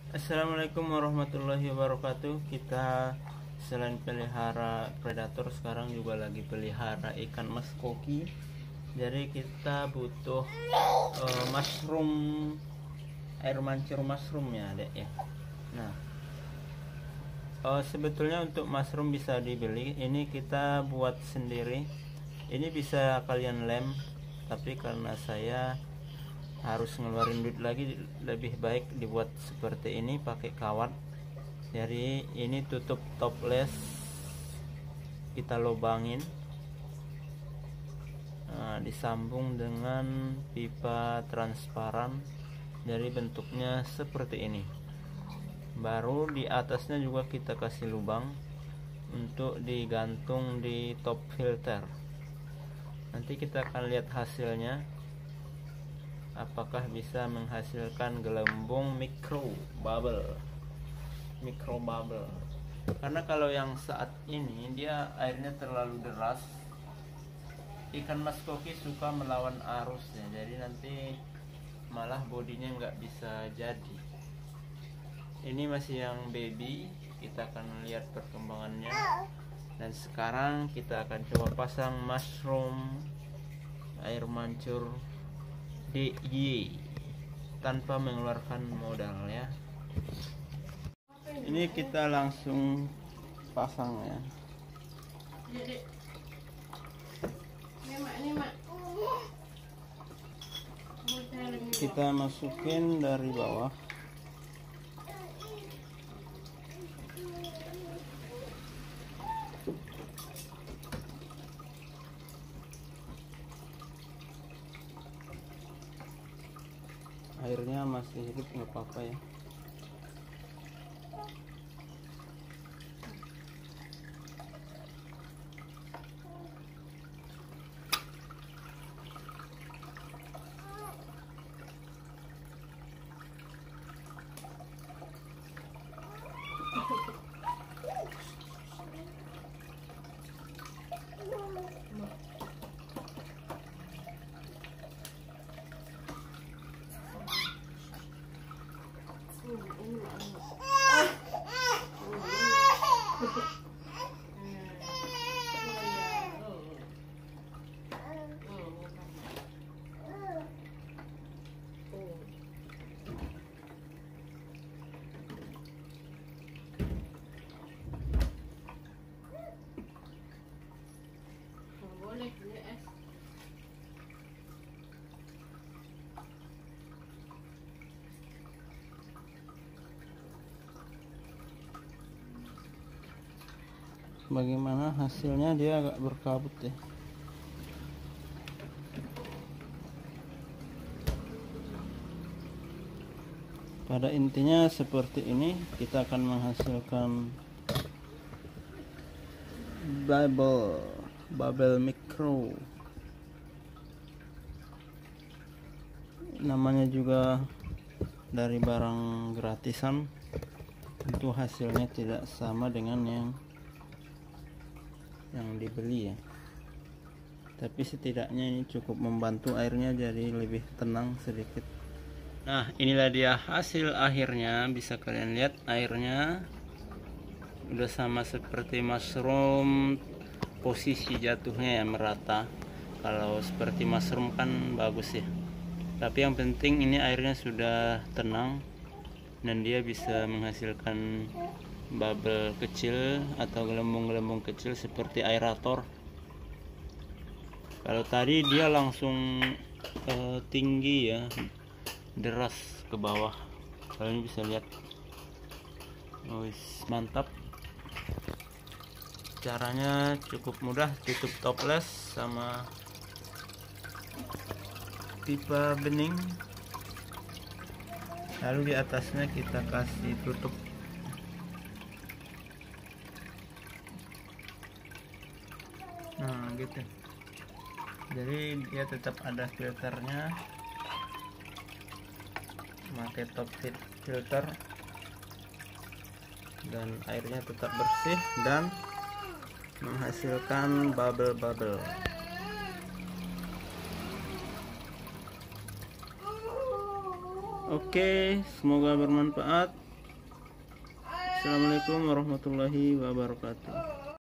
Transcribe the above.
Assalamualaikum warahmatullahi wabarakatuh. Kita selain pelihara predator, sekarang juga lagi pelihara ikan mas koki. Jadi kita butuh mushroom, air mancur mushroom ya adek ya. Nah, sebetulnya untuk mushroom bisa dibeli. Ini kita buat sendiri. Ini bisa kalian lem, tapi karena saya harus ngeluarin duit lagi, lebih baik dibuat seperti ini pakai kawat. Jadi ini tutup toples, kita lubangin, disambung dengan pipa transparan. Jadi bentuknya seperti ini. Baru di atasnya juga kita kasih lubang untuk digantung di top filter. Nanti kita akan lihat hasilnya, apakah bisa menghasilkan gelembung micro bubble. Karena kalau yang saat ini dia airnya terlalu deras, ikan mas koki suka melawan arus ya, jadi nanti malah bodinya nggak bisa jadi. Ini masih yang baby, kita akan lihat perkembangannya. Dan sekarang kita akan coba pasang mushroom air mancur DIY tanpa mengeluarkan modal ya. Ini kita langsung pasang ya. Kita masukin dari bawah. Airnya masih hidup, nggak apa-apa ya. Bagaimana hasilnya? Dia agak berkabut ya. Pada intinya seperti ini, kita akan menghasilkan bubble micro. Namanya juga dari barang gratisan, tentu hasilnya tidak sama dengan yang dibeli ya, tapi setidaknya ini cukup membantu airnya jadi lebih tenang sedikit. Nah, inilah dia hasil akhirnya. Bisa kalian lihat airnya udah sama seperti mushroom, posisi jatuhnya ya merata. Kalau seperti mushroom kan bagus ya, tapi yang penting ini airnya sudah tenang dan dia bisa menghasilkan bubble kecil atau gelembung-gelembung kecil seperti aerator. Kalau tadi dia langsung tinggi ya, deras ke bawah. Kalau ini bisa lihat, mantap. Caranya cukup mudah, tutup toples sama pipa bening, lalu di atasnya kita kasih tutup. Nah gitu, jadi dia tetap ada filternya, pakai top filter, dan airnya tetap bersih dan menghasilkan bubble. Oke, semoga bermanfaat. Assalamualaikum warahmatullahi wabarakatuh.